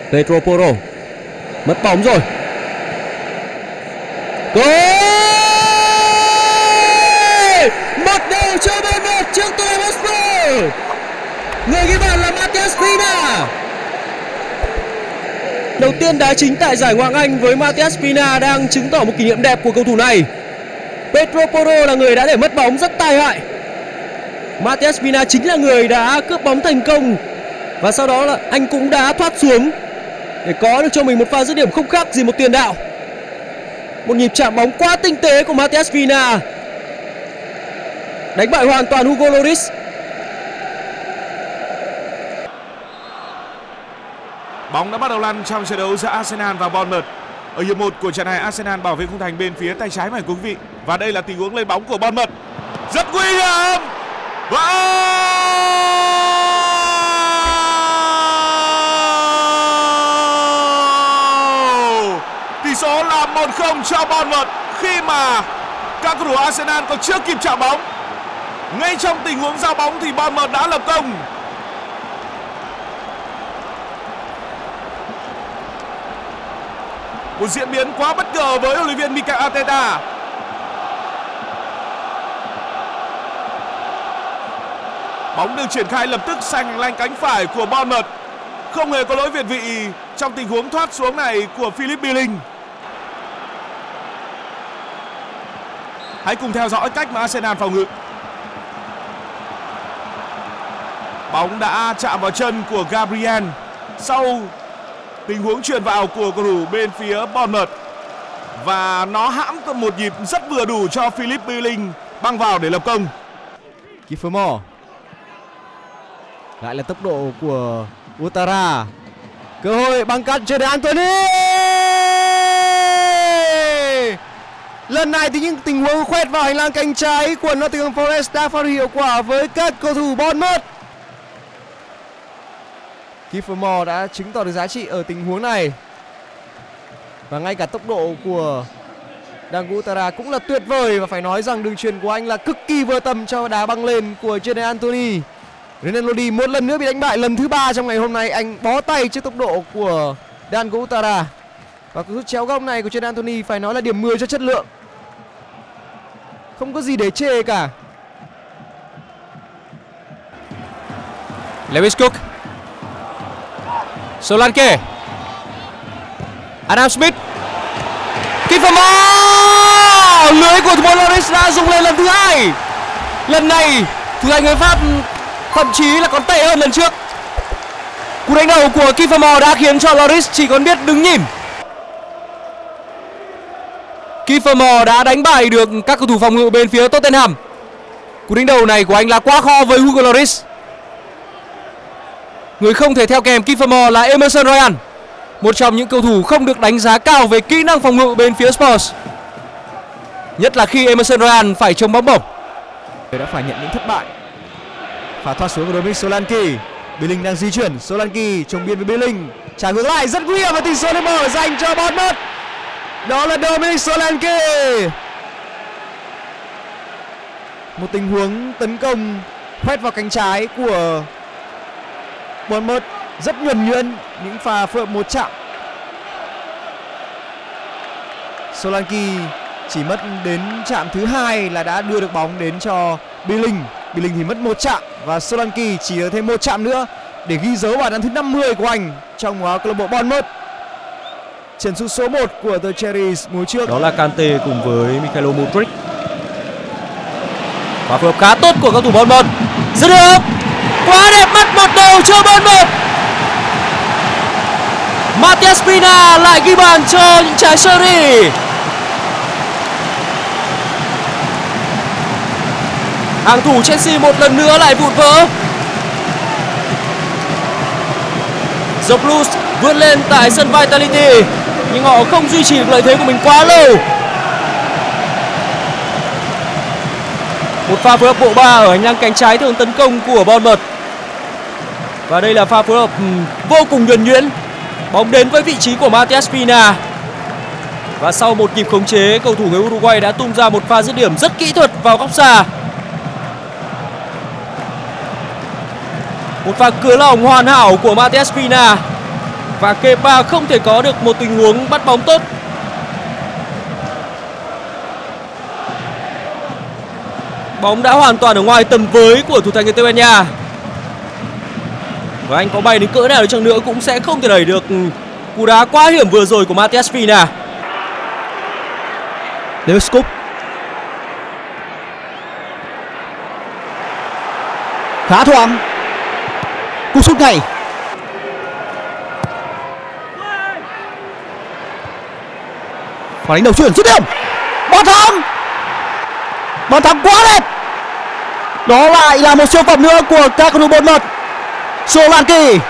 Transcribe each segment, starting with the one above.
Pedro Porro mất bóng rồi. Goal! 1-0 cho Bournemouth trước Tottenham Hotspur. Người ghi bàn là Matheus Pina. Đầu tiên đá chính tại giải Ngoại hạng Anh với Matheus Pina đang chứng tỏ một kỷ niệm đẹp của cầu thủ này. Pedro Porro là người đã để mất bóng rất tai hại. Matheus Pina chính là người đã cướp bóng thành công. Và sau đó là anh cũng đã thoát xuống để có được cho mình một pha dứt điểm không khác gì một tiền đạo. Một nhịp chạm bóng quá tinh tế của Matheus Pina, đánh bại hoàn toàn Hugo Lloris. Bóng đã bắt đầu lăn trong trận đấu giữa Arsenal và Bournemouth. Ở hiệp 1 của trận này, Arsenal bảo vệ khung thành bên phía tay trái màn hình quý vị. Và đây là tình huống lên bóng của Bournemouth. Rất nguy hiểm. Và tỷ số là 1-0 cho Bournemouth khi mà các cầu thủ Arsenal còn chưa kịp chạm bóng. Ngay trong tình huống giao bóng thì Bournemouth đã lập công. Một diễn biến quá bất ngờ với huấn luyện viên Mikel Arteta. Bóng được triển khai lập tức sang hành lang cánh phải của Bournemouth. Không hề có lỗi việt vị trong tình huống thoát xuống này của Philip Billing. Hãy cùng theo dõi cách mà Arsenal phòng ngự. Bóng đã chạm vào chân của Gabriel sau tình huống chuyền vào của cầu thủ bên phía Bournemouth. Và nó hãm một nhịp rất vừa đủ cho Philip Billing băng vào để lập công. Kiefer Moore. Lại là tốc độ của Ouattara. Cơ hội băng cắt cho đến Anthony. Lần này thì những tình huống khoét vào hành lang cánh trái của Nottingham Forest đã phát huy hiệu quả với các cầu thủ Bournemouth. Kiefer Moore đã chứng tỏ được giá trị ở tình huống này. Và ngay cả tốc độ của Dango Ouattara cũng là tuyệt vời. Và phải nói rằng đường chuyền của anh là cực kỳ vừa tầm cho đá băng lên của Jordan Anthony. Renan Lodi một lần nữa bị đánh bại lần thứ 3 trong ngày hôm nay. Anh bó tay trước tốc độ của Dango Ouattara. Và cú sút chéo góc này của Jordan Anthony phải nói là điểm 10 cho chất lượng. Không có gì để chê cả. Lewis Cook, Solanke, Adam Smith, Kiefer Moore. Lưới của thủ môn Lloris đã rung lên lần thứ 2. Lần này thủ thành người Pháp thậm chí là còn tệ hơn lần trước. Cú đánh đầu của Kiefer Moore đã khiến cho Lloris chỉ còn biết đứng nhìn. Kiefer Moore đã đánh bại được các cầu thủ phòng ngự bên phía Tottenham. Cú đánh đầu này của anh là quá khó với Hugo Lloris. Người không thể theo kèm Kiefer Moore là Emerson Royal, một trong những cầu thủ không được đánh giá cao về kỹ năng phòng ngự bên phía Spurs, nhất là khi Emerson Royal phải chống bóng bổng. Đã phải nhận những thất bại. Pha thoát xuống của Dominic Solanke. Billing đang di chuyển. Solanke trồng biên với Billing, trả ngược lại rất nguy hiểm và tỷ số được mở dành cho Bournemouth. Đó là Dominic Solanke. Một tình huống tấn công khoét vào cánh trái của Bournemouth rất nhuần nhuyễn, những pha phối hợp một chạm. Solanke chỉ mất đến chạm thứ 2 là đã đưa được bóng đến cho Billing. Billing thì mất một chạm và Solanke chỉ được thêm một chạm nữa để ghi dấu bàn thắng thứ 50 của anh trong áo câu lạc bộ Bournemouth. Trận sút số 1 của The Cherries mùa trước. Đó là Kante cùng với Mykhailo Mudryk. Và phối hợp khá tốt của các thủ Bournemouth. Dứt điểm quá đẹp mắt, 1-0 cho Bournemouth. Matheus Pina lại ghi bàn cho những trái seri. Hàng thủ Chelsea một lần nữa lại vụn vỡ. The Blues vươn lên tại sân Vitality nhưng họ không duy trì được lợi thế của mình quá lâu. Một pha phối hợp bộ ba ở hành lang cánh trái thường tấn công của Bournemouth. Và đây là pha phối hợp vô cùng nhuần nhuyễn. Bóng đến với vị trí của Matheus Pina. Và sau một nhịp khống chế, cầu thủ người Uruguay đã tung ra một pha dứt điểm rất kỹ thuật vào góc xa. Một pha cứa lỏng hoàn hảo của Matheus Pina. Và Kepa không thể có được một tình huống bắt bóng tốt. Bóng đã hoàn toàn ở ngoài tầm với của thủ thành người Tây Ban Nha. Và anh có bay đến cỡ nào đi chăng nữa cũng sẽ không thể đẩy được cú đá quá hiểm vừa rồi của Matias Vina. David Scoop khá thoáng, cú sút ngay. Phản đánh đầu chuyển dứt điểm, bàn thắng quá đẹp. Đó lại là một siêu phẩm nữa của các cầu thủ Bournemouth. Solanke.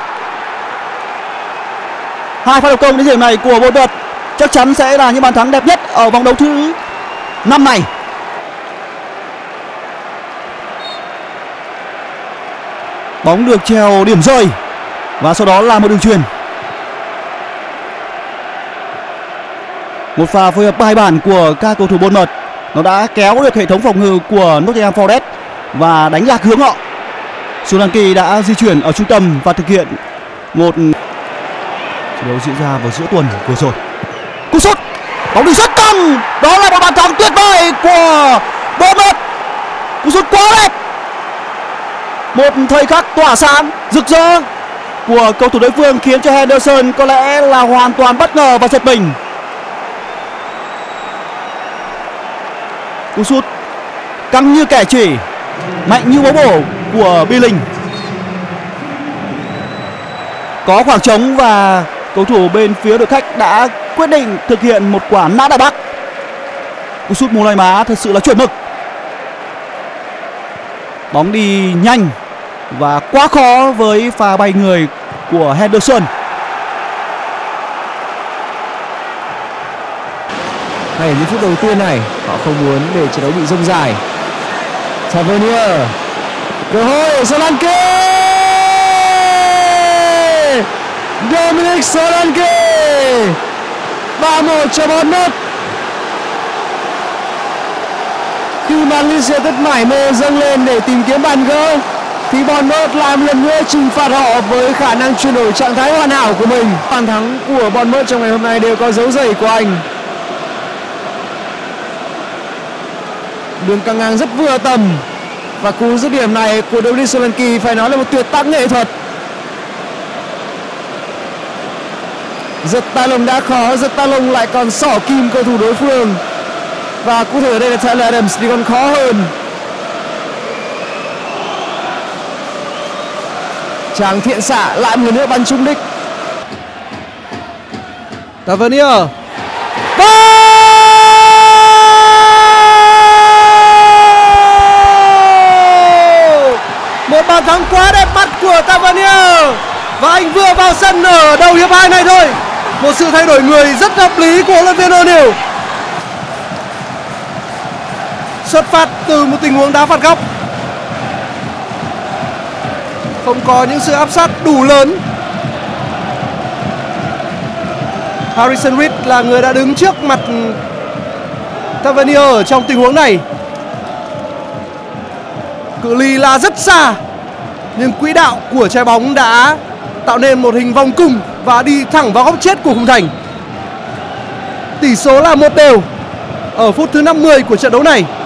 Hai pha lập công đến điểm này của Bournemouth chắc chắn sẽ là những bàn thắng đẹp nhất ở vòng đấu thứ 5 này. Bóng được treo điểm rơi và sau đó là một đường chuyền. Một pha phối hợp bài bản của các cầu thủ Bournemouth, nó đã kéo được hệ thống phòng ngự của Nottingham Forest và đánh lạc hướng họ. Solanke đã di chuyển ở trung tâm và thực hiện một trận đấu diễn ra vào giữa tuần vừa rồi. Cú sút, bóng đi rất căng, đó là một bàn thắng tuyệt vời của Bournemouth. Cú sút quá đẹp, một thời khắc tỏa sáng rực rỡ của cầu thủ đối phương khiến cho Henderson có lẽ là hoàn toàn bất ngờ và giật mình. Cú sút căng như kẻ chỉ, mạnh như bóng bổ của Billing. Có khoảng trống và cầu thủ bên phía đội khách đã quyết định thực hiện một quả nã đại bác. Cú sút mù loài má thật sự là chuẩn mực. Bóng đi nhanh và quá khó với pha bay người của Henderson. Ngay ở những phút đầu tiên này, họ không muốn để trận đấu bị rông dài. Tavernier, cơ hội Solanke, Dominic Solanke, 3-1 cho Bournemouth. Khi mà Leeds United mải mê dâng lên để tìm kiếm bàn gỡ, thì Bournemouth làm lần nữa trừng phạt họ với khả năng chuyển đổi trạng thái hoàn hảo của mình. Bàn thắng của Bournemouth trong ngày hôm nay đều có dấu giày của anh. Đường căng ngang rất vừa tầm và cú dứt điểm này của Dominic Solanke phải nói là một tuyệt tác nghệ thuật. Giật tay lồng đã khó, giật tay lồng lại còn xỏ kim cầu thủ đối phương, và cụ thể ở đây là Tyler Adams thì còn khó hơn. Chàng thiện xạ lại một lần nữa bắn trúng đích. Tavernier, một bàn thắng quá đẹp mắt của Tavernier, và anh vừa vào sân ở đầu hiệp 2 này thôi. Một sự thay đổi người rất hợp lý của huấn luyện viên O'Neill. Xuất phát từ một tình huống đá phạt góc, không có những sự áp sát đủ lớn. Harrison Reed là người đã đứng trước mặt Tavernier ở trong tình huống này. Cự ly là rất xa, nhưng quỹ đạo của trái bóng đã tạo nên một hình vòng cung và đi thẳng vào góc chết của khung thành. Tỷ số là 1-1 ở phút thứ 50 của trận đấu này.